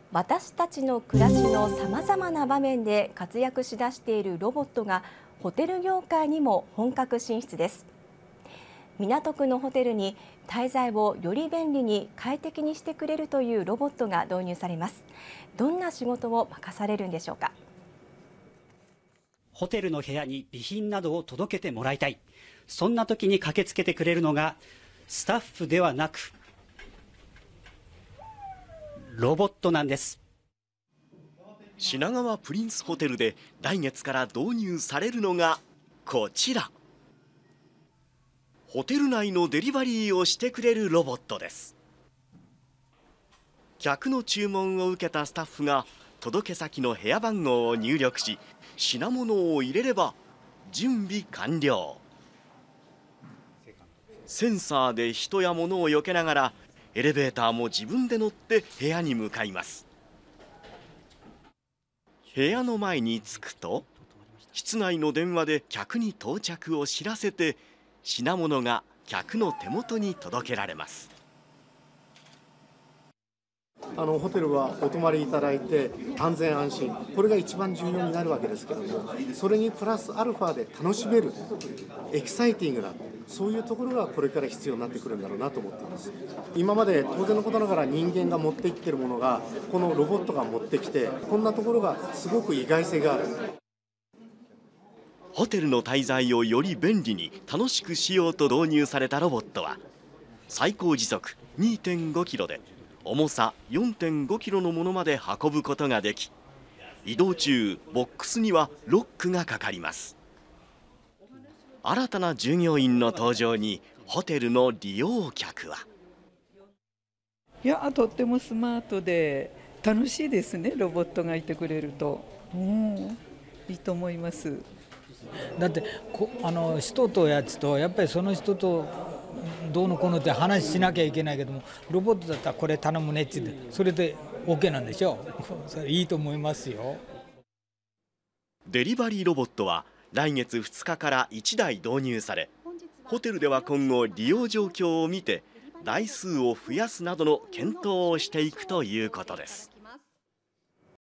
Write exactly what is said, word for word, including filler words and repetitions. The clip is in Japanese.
私たちの暮らしのさまざまな場面で活躍しだしているロボットがホテル業界にも本格進出です。港区のホテルに滞在をより便利に快適にしてくれるというロボットが導入されます。どんな仕事を任されるんでしょうか。 ホテルの部屋に備品などを届けてもらいたい、そんな時に駆けつけてくれるのがスタッフではなくロボットなんです。 品川プリンスホテルで来月から導入されるのがこちら。ホテル内のデリバリーをしてくれるロボットです。客の注文を受けたスタッフが届け先の部屋番号を入力し、品物を入れれば準備完了。センサーで人や物を避けながらエレベーターも自分で乗って部屋に向かいます。部屋の前に着くと室内の電話で客に到着を知らせて、品物が客の手元に届けられます。 あのホテルはお泊まりいただいて安全安心、これが一番重要になるわけですけども、それにプラスアルファで楽しめるエキサイティングな、そういうところがこれから必要になってくるんだろうなと思っています。今まで当然のことながら人間が持っていってるものがこのロボットが持ってきて、こんなところがすごく意外性がある。 ホテルの滞在をより便利に楽しくしようと導入されたロボットは、最高時速 にてんごキロで重さ よんてんごキロのものまで運ぶことができ、移動中ボックスにはロックがかかります。新たな従業員の登場にホテルの利用客は、 いや、とってもスマートで楽しいですね。ロボットがいてくれると、うん、いいと思います。 だってこあの人とやつとやっぱりその人とどうのこうのって話しなきゃいけないけども、ロボットだったらこれ頼むねって言って、それで OK なんでしょう。それいいと思いますよ。 デリバリーロボットは来月ふつかからいちだい導入され、ホテルでは今後利用状況を見て台数を増やすなどの検討をしていくということです。